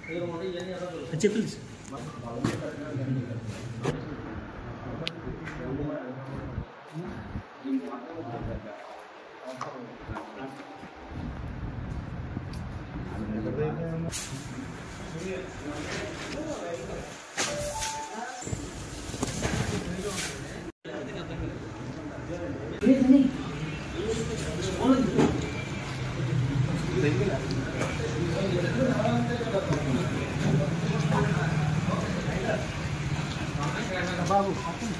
చెప్పండి సార్. బాబు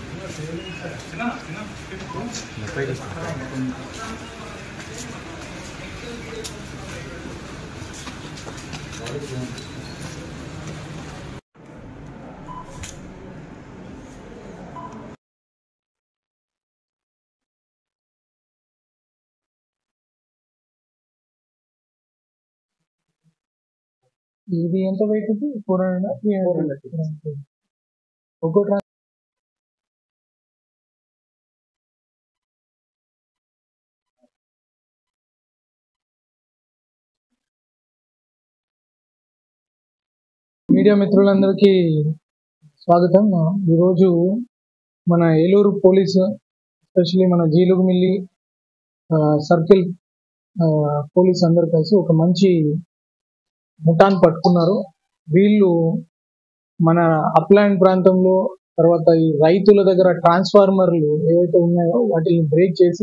ఇది ఎంత వెయిట్ ఉంది? 400 300 ఒక్కో మీడియా మిత్రులందరికీ స్వాగతం. ఈరోజు మన ఏలూరు పోలీసు, ఎస్పెషల్లీ మన జీలుగుమిల్లి సర్కిల్ పోలీస్ అందరు కలిసి ఒక మంచి ముఠాను పట్టుకున్నారు. వీళ్ళు మన అప్లాండ్ ప్రాంతంలో, తర్వాత ఈ రైతుల దగ్గర ట్రాన్స్ఫార్మర్లు ఏవైతే ఉన్నాయో వాటిని బ్రేక్ చేసి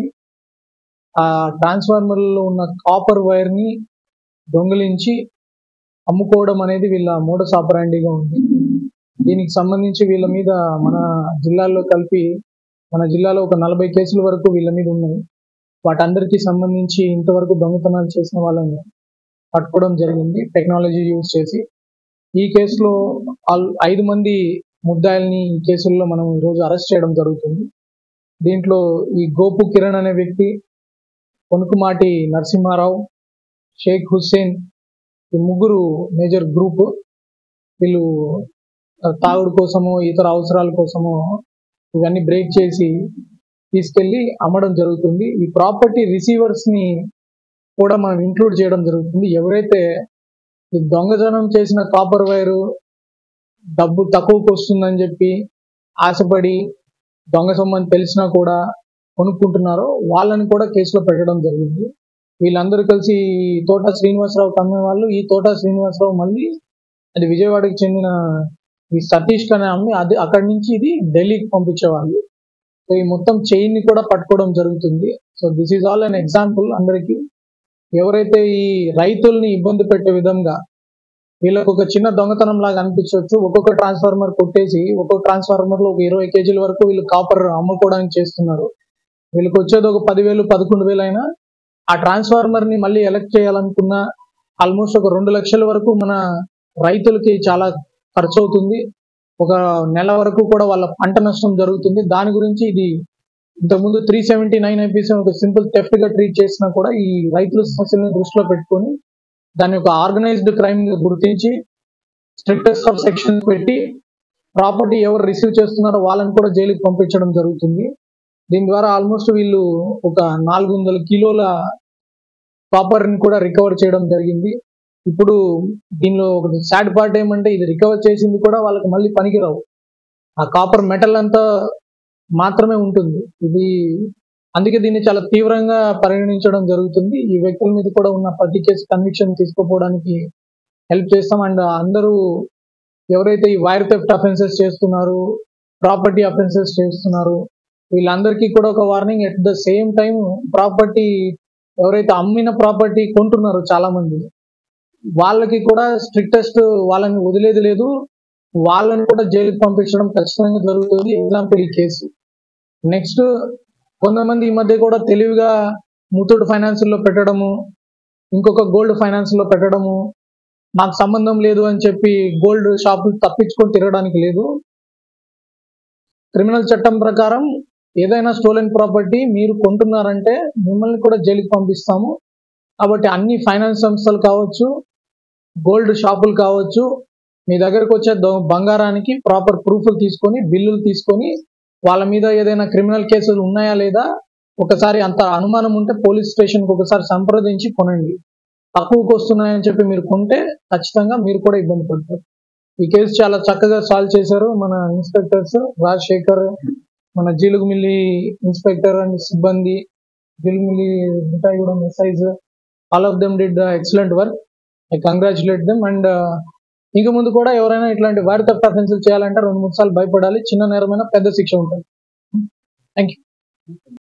ఆ ట్రాన్స్ఫార్మర్లో ఉన్న కాపర్ వైర్ని దొంగిలించి అమ్ముకోవడం అనేది వీళ్ళ మోడస్ ఆపరాండిగా ఉంది. దీనికి సంబంధించి వీళ్ళ మీద మన జిల్లాలో కలిపి మన జిల్లాలో ఒక 40 కేసుల వరకు వీళ్ళ మీద ఉన్నాయి. వాటందరికీ సంబంధించి ఇంతవరకు దొంగతనాలు చేసిన వాళ్ళని పట్టుకోవడం జరిగింది టెక్నాలజీ యూజ్ చేసి. ఈ కేసులో 5 మంది ముద్దాయిల్ని ఈ కేసుల్లో మనం ఈరోజు అరెస్ట్ చేయడం జరుగుతుంది. దీంట్లో ఈ గోపు కిరణ్ అనే వ్యక్తి, కొనుకుమాటి నరసింహారావు, షేక్ హుస్సేన్, ఈ ముగ్గురు మేజర్ గ్రూప్. వీళ్ళు తాగుడు కోసము, ఇతర అవసరాల కోసము ఇవన్నీ బ్రేక్ చేసి తీసుకెళ్లి అమ్మడం జరుగుతుంది. ఈ ప్రాపర్టీ రిసీవర్స్ ని కూడా మనం ఇంక్లూడ్ చేయడం జరుగుతుంది. ఎవరైతే ఈ దొంగతనం చేసిన కాపర్ వైరు డబ్బు తక్కువకు వస్తుందని చెప్పి ఆశపడి దొంగ సొమ్మని తెలిసినా కూడా కొనుక్కుంటున్నారో వాళ్ళని కూడా కేసులో పెట్టడం జరిగింది. వీళ్ళందరూ కలిసి తోట శ్రీనివాసరావు అమ్మే వాళ్ళు. ఈ తోట శ్రీనివాసరావు మళ్ళీ అది విజయవాడకి చెందిన ఈ సతీష్ అనే అమ్మి అది అక్కడి నుంచి ఇది ఢిల్లీకి పంపించేవాళ్ళు. సో ఈ మొత్తం చైన్ ని కూడా పట్టుకోవడం జరుగుతుంది. So this is all an example అందరికి. ఎవరైతే ఈ రైతుల్ని ఇబ్బంది పెట్టే విధంగా వీళ్ళకు ఒక చిన్న దొంగతనం లాగా అనిపించవచ్చు. ఒక్కొక్క ట్రాన్స్ఫార్మర్ కొట్టేసి ఒక్కొక్క ట్రాన్స్ఫార్మర్ లో ఒక 20 కేజీల వరకు వీళ్ళు కాపర్ అమ్ముకోవడానికి చేస్తున్నారు. వీళ్ళకి వచ్చేది ఒక 10,000 11,000 అయినా ఆ ట్రాన్స్ఫార్మర్ ని మళ్ళీ ఎలక్ట్ చేయాలనుకున్న ఆల్మోస్ట్ ఒక 2 లక్షల వరకు మన రైతులకి చాలా ఖర్చు అవుతుంది. ఒక నెల వరకు కూడా వాళ్ళ పంట నష్టం జరుగుతుంది. దాని గురించి ఇది ఇంతకుముందు 379 ఐపీసీ ఒక సింపుల్ థెఫ్ట్ గా ట్రీట్ చేసినా కూడా ఈ రైతుల సమస్యలను దృష్టిలో పెట్టుకొని దాన్ని ఒక ఆర్గనైజ్డ్ క్రైమ్ గా గుర్తించి స్ట్రిక్టెస్ట్ ఆఫ్ సెక్షన్ పెట్టి ప్రాపర్టీ ఎవరు రిసీవ్ చేస్తున్నారో వాళ్ళని కూడా జైలుకి పంపించడం జరుగుతుంది. దీని ద్వారా ఆల్మోస్ట్ వీళ్ళు ఒక 400 కిలోల కాపర్ ని కూడా రికవర్ చేయడం జరిగింది. ఇప్పుడు దీనిలో ఒక సాడ్ పార్ట్ ఏమంటే ఇది రికవర్ చేసింది కూడా వాళ్ళకి మళ్ళీ పనికిరావు. ఆ కాపర్ మెటల్ అంతా మాత్రమే ఉంటుంది. ఇది అందుకే దీన్ని చాలా తీవ్రంగా పరిగణించడం జరుగుతుంది. ఈ వ్యక్తుల మీద కూడా ఉన్న ప్రతి కేసు కన్విక్షన్ తీసుకుపోవడానికి హెల్ప్ చేస్తాం. అండ్ అందరూ ఎవరైతే ఈ వైర్ థెఫ్ట్ అఫెన్సెస్ చేస్తున్నారు, ప్రాపర్టీ అఫెన్సెస్ చేస్తున్నారు, వీళ్ళందరికీ కూడా ఒక warning. At the same time property ఎవరైతే అమ్మిన ప్రాపర్టీ కొంటున్నారో చాలా మంది వాళ్ళకి కూడా స్ట్రిక్టెస్ట్ వాళ్ళని వదిలేది లేదు. వాళ్ళని కూడా జైలుకి పంపించడం ఖచ్చితంగా జరుగుతుంది. ఎగ్జాంపుల్ ఈ కేసు. నెక్స్ట్ కొంతమంది ఈ మధ్య కూడా తెలివిగా ముతూట్ ఫైనాన్స్ లో పెట్టడము, ఇంకొక గోల్డ్ ఫైనాన్స్ లో పెట్టడము, నాకు సంబంధం లేదు అని చెప్పి గోల్డ్ షాపులు తప్పించుకొని తిరగడానికి లేదు. క్రిమినల్ చట్టం ప్రకారం ఏదైనా స్టోలెన్ ప్రాపర్టీ మీరు కొంటున్నారంటే మిమ్మల్ని కూడా జైలుకి పంపిస్తాము. కాబట్టి అన్ని ఫైనాన్స్ సంస్థలు కావచ్చు, గోల్డ్ షాపులు కావచ్చు, మీ దగ్గరకు వచ్చే బంగారానికి ప్రాపర్ ప్రూఫ్లు తీసుకొని, బిల్లులు తీసుకొని, వాళ్ళ మీద ఏదైనా క్రిమినల్ కేసులు ఉన్నాయా లేదా ఒకసారి అంత అనుమానం ఉంటే పోలీస్ స్టేషన్కి ఒకసారి సంప్రదించి కొనండి. తక్కువకు వస్తున్నాయని చెప్పి మీరు కొంటే ఖచ్చితంగా మీరు కూడా ఇబ్బంది పడతారు. ఈ కేసు చాలా చక్కగా సాల్వ్ చేశారు మన ఇన్స్పెక్టర్స్ రాజశేఖర్, మన జీలుగుమిల్లి ఇన్స్పెక్టర్ అండ్ సిబ్బంది, Jeelugumilli Mitaigudem SIs, all of them did excellent work. I congratulate them. And ఇక ముందు కూడా ఎవరైనా ఇట్లాంటి వారి థెఫ్ట్ అఫెన్సులు చేయాలంటే 2-3 సార్లు భయపడాలి. చిన్న నేరమైన పెద్ద శిక్ష ఉంటుంది. Thank you.